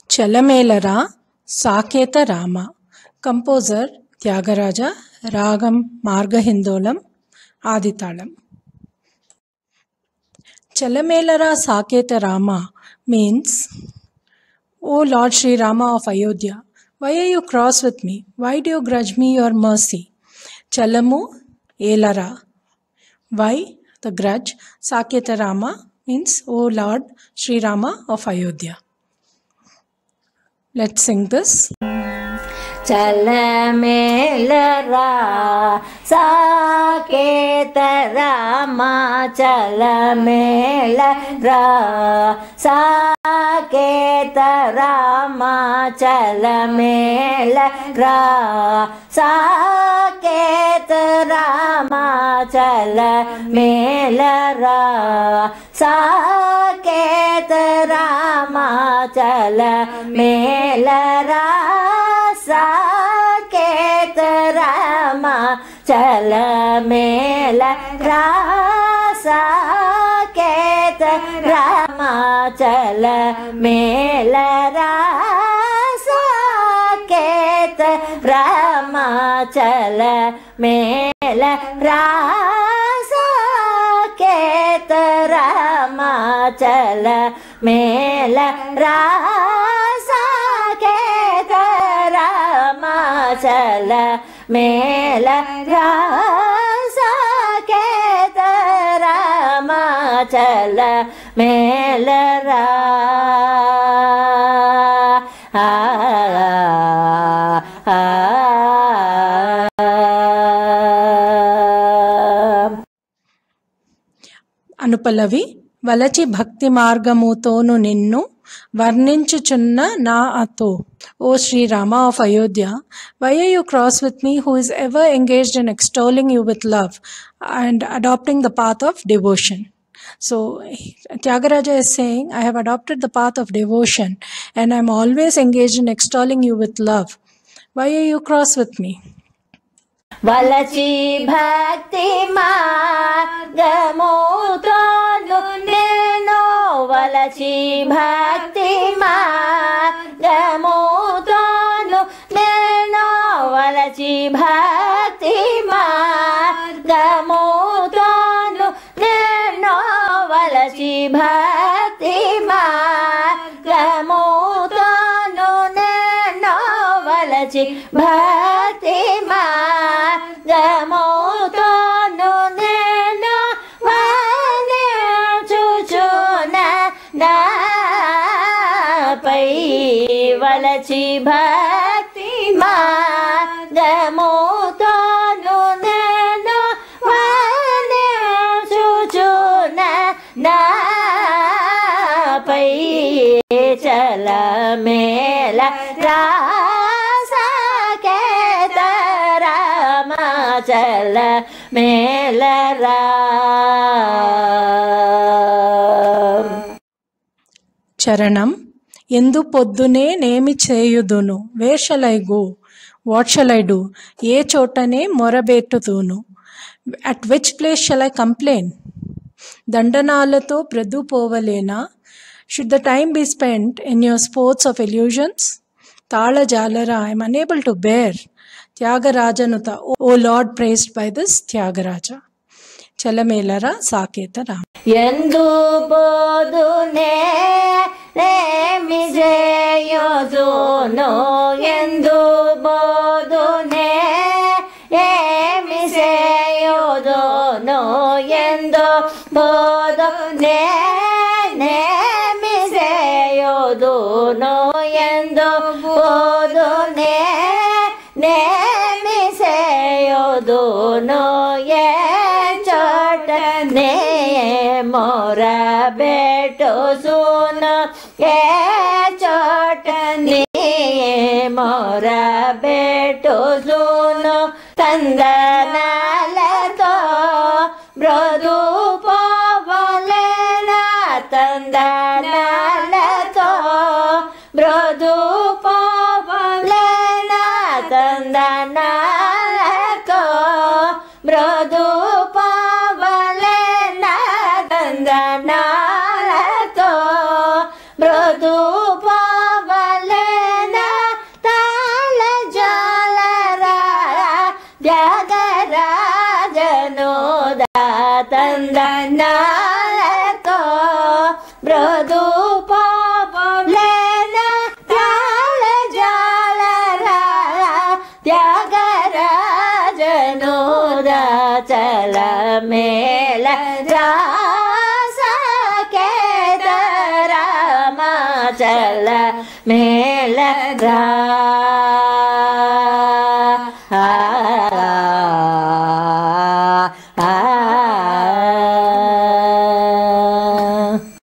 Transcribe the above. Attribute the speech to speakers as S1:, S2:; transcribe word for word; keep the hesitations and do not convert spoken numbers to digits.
S1: Chalamelara Saketa Rama. Composer Tyagaraja. Ragam Marga Hindolam. Aadi Talam. Chalamelara Saketa Rama means, O Lord Sri Rama of Ayodhya, why are you cross with me? Why do you grudge me your mercy? Chalamu Elara. Why the grudge? Saketa Rama means, O Lord Sri Rama of Ayodhya. Let's sing this.
S2: Chalamelara Saketa Rama, Chalamelara Saketa Rama, Chalamelara Saketa Rama, Chalamelara Saketa Rama, Chalamelara Saketa Rama, Chalamelara Saketa Rama, Chalamelara Saketa Rama, Chalamelara Saketa Rama, Chalamelara Chalamelara Saketa Rama, Chalamelara
S1: అనుపల్లవి. వలచి భక్తి మార్గముతోను నిన్ను వర్ణించుచున్న నా అతో, O Sri Rama of Ayodhya, why are you cross with me, who is ever engaged in extolling you with love and adopting the path of devotion? So Tyagaraja is saying, I have adopted the path of devotion and I am always engaged in extolling you with love. Why are you cross with me?
S2: వలచి భక్తి మార్గముతోను నిన్ను, వలచి భక్తి మార్గముతోను నిన్ను, వలచి భక్తి మార్గముతోను నిన్ను, వలచి భక్తి మార్గముతోను నిన్ను, వలచి భక్తి మార్గముతోను నిన్ను వర్ణించుచున్న నాపై, వలచి భక్తి మార్గముతోను నిన్ను వర్ణించుచున్న నాపై, చలమేలరా సాకేత రామా, చలమేలరా.
S1: చరణం. ఎందు పొద్దునే నేమి చేయుదును, where shall I go, what shall I do, ఏ చోటనే మొరబెట్టుదును, at which place shall I complain, దండనాలతో బ్రదు పోవలేనా, should the time be spent in your sports of illusions, తాళ జాలరా, I am unable to bear, త్యాగరాజనుత, O lord praised by this Tyagaraja. చలమేలరా సాకేత రామ.
S2: ఎందు పోదునే నేమి చేయుదును, ఎందు పోదునే ఏమి చేయుదును, ఎందు పోదునే నేమి చేయుదును, ఎందు పోదునే నేమి చేయుదును, ఏ చోటనే మొరబెట్టుదును, ఏ చోటనే మొరబెట్టుదును, తందనాలతో బ్రదు పోవలేనా, తందనాలతో బ్రదు పోవలేనా, తందనాలతో బ్రదు పోవలేనా, తందనాలతో బ్రదు పోవలేనా, లనాలతో మృదు పాపలేన త్యాల జాలరా త్యాగరాజనుదా చలమేళరా సాకేత రామ చలమేళరా